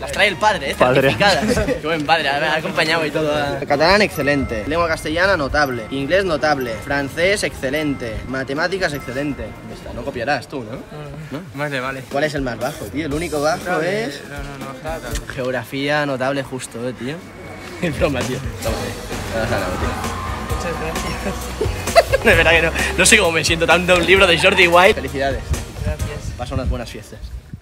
las trae el padre, certificadas. Qué buen padre, ha acompañado y todo. Catalán, excelente. Lengua castellana, notable. Inglés, notable. Francés, excelente. Matemáticas, excelente. No copiarás tú, ¿no? ¿No? Vale, vale. ¿Cuál es el más bajo, tío? El único bajo es... No. Geografía, notable, justo, tío. Es broma, tío. Toma, me has ganado, tío. Muchas gracias. De verdad que no sé cómo me siento tanto un libro de Jordi Wild. Felicidades. Gracias. Pasa unas buenas fiestas.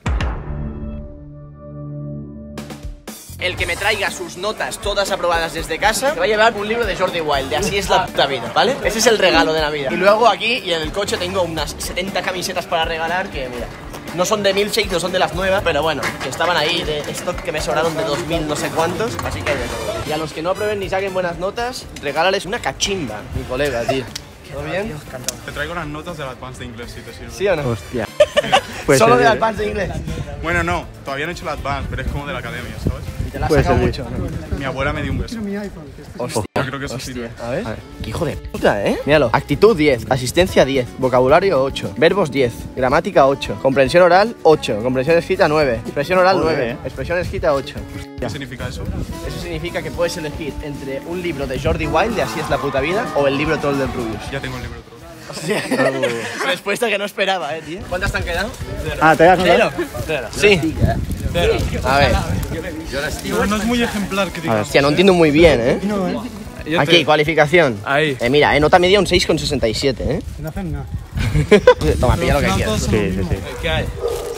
El que me traiga sus notas todas aprobadas desde casa se va a llevar un libro de Jordi Wild, de Así es la puta vida, ¿vale? Ese es el regalo de Navidad. Y luego aquí y en el coche tengo unas 70 camisetas para regalar que, mira, no son de Milkshake, no son de las nuevas, pero bueno, que estaban ahí de stock que me sobraron de 2000 no sé cuántos, así que hay de todo. Y a los que no aprueben ni saquen buenas notas, regálales una cachimba, mi colega, tío. ¿Todo bien? Te traigo unas notas del Advanced de inglés, si te sirve. ¿Sí o no? Hostia. Solo del Advanced de inglés. Bueno, no, todavía no he hecho el Advanced, pero es como de la academia, ¿sabes? Y te la has sacado mucho, ¿no? Mi abuela me dio un beso. Hostia, Yo creo que eso sirve. A ver. Qué hijo de puta, ¿eh? Míralo. Actitud 10, asistencia 10, vocabulario 8, verbos 10, gramática 8, comprensión oral 8, comprensión escrita 9, expresión oral 9, expresión escrita 8. ¿Qué significa eso? Eso significa que puedes elegir entre un libro de Jordi Wild, de Así es la puta vida, o el libro Troll del Rubius. Ya tengo el libro otro. Hostia. Respuesta que no esperaba, tío. ¿Cuántas te han quedado? Ah, ¿te das ¿Cero? Sí. A ver. No es muy ejemplar que digas. Hostia, no entiendo muy bien, ¿eh? Aquí, cualificación. Ahí. Mira, nota media un 6,67, ¿eh? No hacen nada. Toma, pilla lo que quieras. Sí. ¿Qué hay?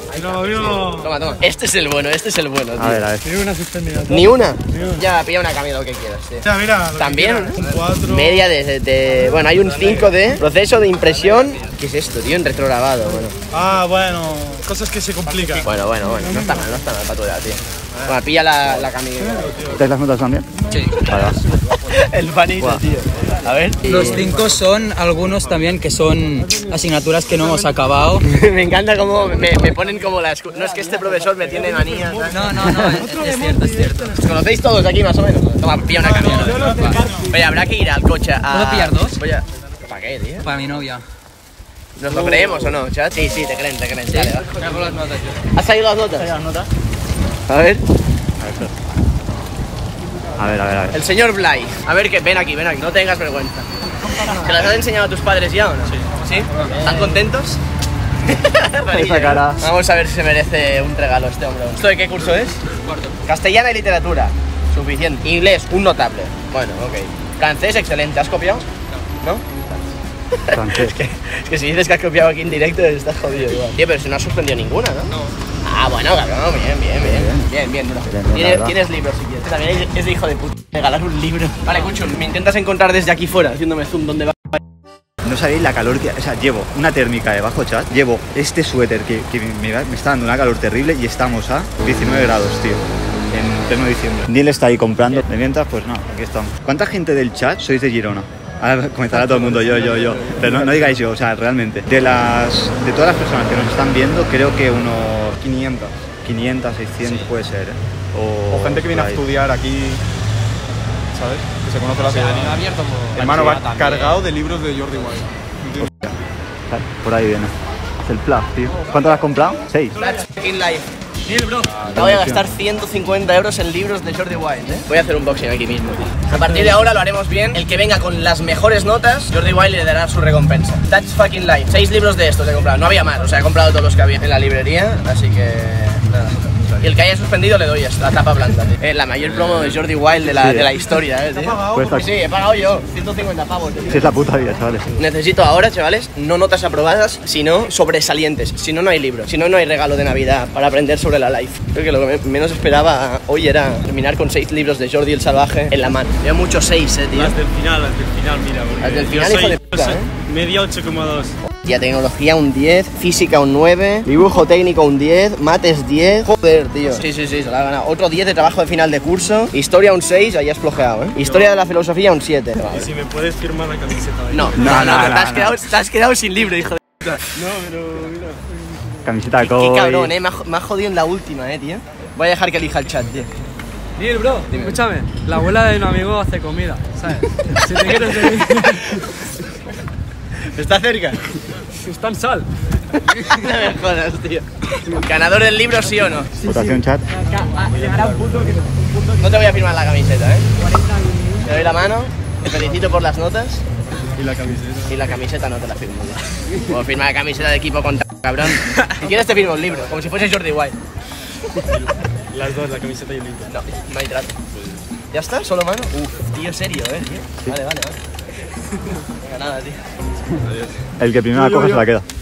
Toma. Este es el bueno, tío. A ver. Tiene una suspendida. ¿Ni una? Ya, pilla una camisa, lo que quieras, tío. Ya, mira. También, Un 4. media de... Bueno, hay un 5 de proceso de impresión. ¿Qué es esto, tío? En retrograbado, bueno. Ah, bueno. Cosas que se complican. Bueno. No está mal para tu edad, tío. Bueno, pilla la camisa. ¿Te das las notas también? Sí. Vale, va. El panito, tío. A ver. Los 5 son algunos también que son asignaturas que no hemos acabado. Me encanta cómo me ponen como la excusa. No, es que este profesor me tiene manía. No, es cierto. ¿Os conocéis todos aquí más o menos? Toma, pilla una camisa. Oye, habrá que ir al coche a... ¿Puedo pillar dos? ¿Para qué, tío? Para mi novia. ¿Nos lo creemos o no, chat? Sí, te creen. Dale, va. Voy a por las notas yo. ¿Has salido las notas? A ver. A ver. El señor Blay. A ver, ven aquí. No tengas vergüenza. ¿Se las has enseñado a tus padres ya o no? Sí. ¿Están contentos? Esa cara. Vamos a ver si se merece un regalo este hombre. ¿Esto de qué curso es? Cuarto. Castellana y literatura. Suficiente. Inglés, un notable. Bueno, ok. Francés, excelente. ¿Has copiado? ¿No? Francés. Es que si dices que has copiado aquí en directo, estás jodido igual. Tío, pero si no has suspendido ninguna, ¿no? No. Ah, bueno, cabrón, bien. Tienes libros si quieres. También es de hijo de puta. Regalar un libro. Vale, Cucho, me intentas encontrar desde aquí fuera, haciéndome zoom donde va. No sabéis la calor que... O sea, llevo una térmica debajo, chat. Llevo este suéter que me está dando una calor terrible y estamos a 19 grados, tío. En pleno diciembre. Neil está ahí comprando. De mientras, pues no, aquí estamos. ¿Cuánta gente del chat sois de Girona? Ahora comenzará todo el mundo, yo. Pero no digáis yo, o sea, realmente. De todas las personas que nos están viendo, creo que unos 500, 600 puede ser, ¿eh? O gente que viene a estudiar aquí, ¿sabes? Que se conoce la ciudad. abierto Hermano, va cargado de libros de Jordi Wild. Por ahí viene. Es el plus, tío. ¿Cuánto lo has comprado? 6. That's fucking life. Bro. Me voy a gastar 150 euros en libros de Jordi Wild, ¿eh? Voy a hacer un boxing aquí mismo, tío. A partir de ahora lo haremos bien. El que venga con las mejores notas, Jordi Wild le dará su recompensa. That's fucking life. 6 libros de estos he comprado. No había más, o sea, he comprado todos los que había en la librería, así que... nada. Y el que haya suspendido le doy la tapa blanda, tío. La mayor promo de Jordi Wild de la historia, tío. Pues Sí, he pagado yo 150 pavos, tío. Sí, es la puta vida, chavales. Necesito ahora, chavales, no notas aprobadas, sino sobresalientes. Si no, no hay libro. Si no, no hay regalo de Navidad para aprender sobre la life. Creo que lo que menos esperaba hoy era terminar con 6 libros de Jordi el Salvaje en la mano. Veo muchos 6, tío. Hasta el final, mira. Hasta el final, hijo de puta, Media 8,2. Ya, tecnología un 10, física un 9, dibujo técnico un 10, mates 10. Joder, tío. Sí, se lo ha ganado. Otro 10 de trabajo de final de curso. Historia un 6, ahí has flojeado, ¿eh? Historia de la filosofía un 7. Y si me puedes firmar la camiseta. No, te has quedado sin libro, hijo de puta. No, pero mira. Camiseta Qué Koi. cabrón, me ha jodido en la última, tío. Voy a dejar que elija el chat, tío. Neil, bro, escúchame. La abuela de un amigo hace comida, ¿sabes? Si te quieres venir. ¿Está cerca? Está en Sal. No me jodas, tío. ¿Ganador del libro, sí o no? Votación, chat. No te voy a firmar la camiseta, ¿eh? Te doy la mano, te felicito por las notas. Y la camiseta. Y la camiseta no te la firmo. Puedo firmar la camiseta de equipo contra cabrón. Si quieres te firmo un libro, como si fuese Jordi Wild. Las dos, la camiseta y el libro. No, no hay trato. ¿Ya está? ¿Solo mano? Uf, tío, serio, tío. Vale. Venga, nada, tío. El que primero la coja se la queda.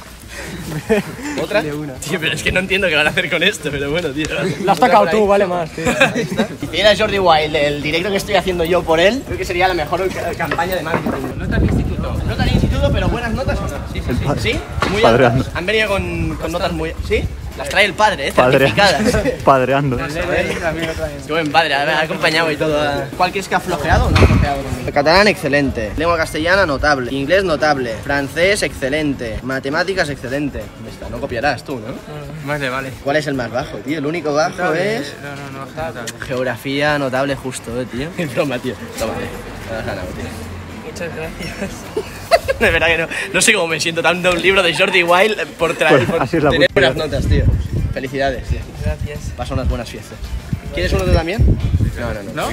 ¿Otra? Tío, pero es que no entiendo qué van a hacer con esto, pero bueno, tío. La has sacado tú, vale más, tío. Si hiciera Jordi Wild el directo que estoy haciendo yo por él, creo que sería la mejor campaña de marketing. Nota al instituto. Nota al instituto, pero buenas notas o no. Sí. ¿Sí? Muy Padreando. altas. Han venido con notas muy... ¿Sí? Las trae el padre, certificadas. Padreando. Qué buen padre, ha acompañado y todo. ¿Cuál crees que ha flojeado o no ha flojeado conmigo? Catalán, excelente. Lengua castellana, notable. Inglés, notable. Francés, excelente. Matemáticas, excelente. Esta, no copiarás tú, ¿no? Vale. ¿Cuál es el más bajo, tío? El único bajo es... No, está tal. Geografía, notable, justo, tío. Es broma, tío. Toma, me has ganado, tío. Muchas gracias. De verdad que no sé cómo me siento dando un libro de Jordi Wild por traer Pues así es la tener puta buenas notas, tío. Felicidades, tío. Gracias. Pasa unas buenas fiestas. ¿Quieres uno tú también? No.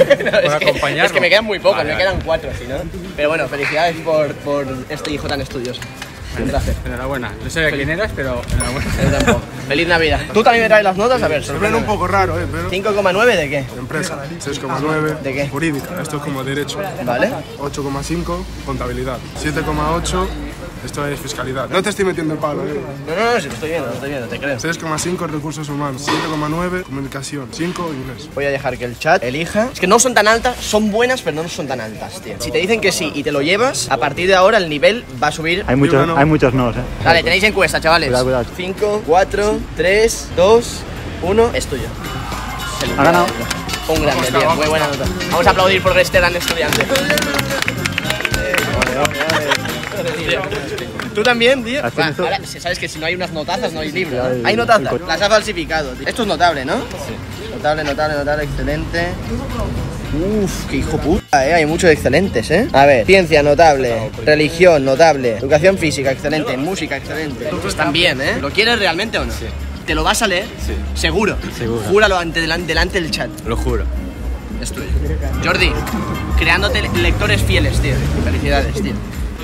Es que me quedan muy pocos, me quedan 4, si no. Pero bueno, felicidades por este hijo tan estudioso. Un placer. Enhorabuena. No sé quién eras, pero enhorabuena. Yo tampoco. Feliz Navidad. ¿Tú también me traes las notas? A ver, Suena un poco raro, pero 5,9 ¿de qué? empresa, 6,9 ¿De qué? jurídica, esto es como derecho, ¿Vale? 8,5 contabilidad, 7,8 esto es fiscalidad. No te estoy metiendo el palo, No, si lo estoy viendo, te creo. 6,5 recursos humanos, 7,9 comunicación, 5 inglés. Voy a dejar que el chat elija. Es que no son tan altas, son buenas, pero no son tan altas, tío. Si te dicen que sí y te lo llevas, a partir de ahora el nivel va a subir. Hay muchos no, Dale, tenéis encuesta, chavales. Cuidado. 5, 4, 3, 2, 1, es tuyo. Ha ganado. Un grande, tío. Muy buena nota. Vamos a aplaudir por este gran estudiante. Tú también, tío. Ahora, sabes que si no hay unas notazas, no hay libro. ¿No? Hay notazas, las ha falsificado, tío. Esto es notable, ¿no? Sí. Notable, excelente. Uf, qué hijo puta, hay muchos excelentes, A ver, ciencia, notable. Religión, notable. Educación física, excelente. Música, excelente. Están bien, ¿Lo quieres realmente o no? Sí. ¿Te lo vas a leer? Sí. ¿Seguro? Seguro. Júralo delante del chat. Lo juro. Es tuyo. Jordi, creándote lectores fieles, tío. Felicidades, tío.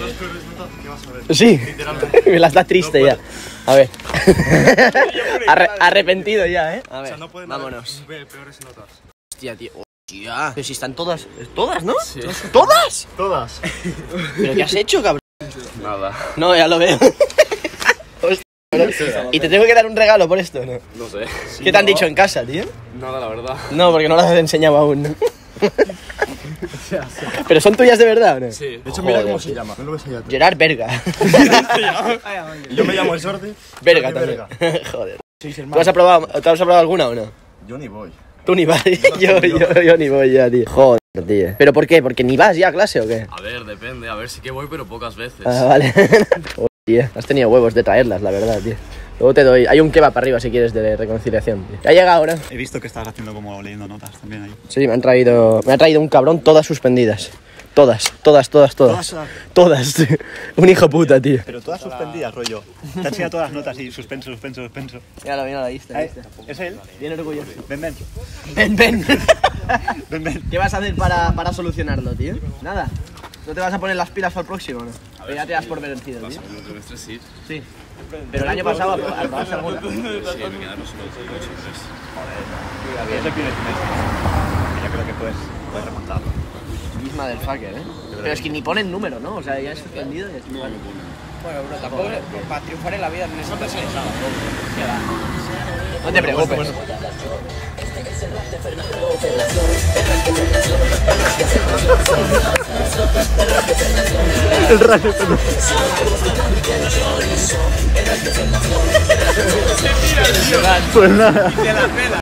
Sí, me las da triste ya. A ver. Arrepentido ya, A ver, vámonos. Peores notas. Hostia, tío. Hostia. Pero si están todas. ¿Todas, no? Sí. ¿Todas? Todas. ¿Pero qué has hecho, cabrón? Nada. No, ya lo veo. Hostia, ¿y te tengo que dar un regalo por esto, no? No sé. ¿Qué te han dicho en casa, tío? Nada, la verdad. No, porque no las has enseñado aún, ¿no? ¿Pero son tuyas de verdad o no? Sí. De hecho, mira cómo se llama, no lo ves allá. Gerard Berga. Yo me llamo Jordi. Berga también. Joder. ¿Tú has aprobado alguna o no? Yo ni voy. Tú ni vas. yo ni voy ya, tío. Joder, tío. ¿Pero por qué? ¿Porque ni vas ya a clase o qué? A ver, depende. A ver, sí que voy, pero pocas veces. Ah, vale. Joder, has tenido huevos de traerlas, la verdad, tío. Luego te doy. Hay un kebab para arriba si quieres de reconciliación, tío. Ya llega ahora. He visto que estabas haciendo como leyendo notas también ahí. Sí, me ha traído un cabrón todas suspendidas. Todas. Todas. Un hijo puta, tío. Pero todas suspendidas, rollo. Te han enseñado todas las notas y suspenso. Ya lo viste. ¿Es él? Bien orgulloso. Ven. Ven. ¿Qué vas a hacer para solucionarlo, tío? Nada. ¿No te vas a poner las pilas para el próximo, no? Pero ya te das por vencido, tío. El trimestre sí. Sí. Pero el año pasado aprobaste alguna. Sí, me quedaron solo 8 y 3. Es el primer trimestre. Yo creo que puedes remontarlo. Misma del fucker, Pero es que ni ponen número, ¿no? O sea, ya es suspendido y es igual. Bueno, bro, tampoco para triunfar en la vida necesitas eso. No te preocupes. El rayo. Pues nada. De la pela.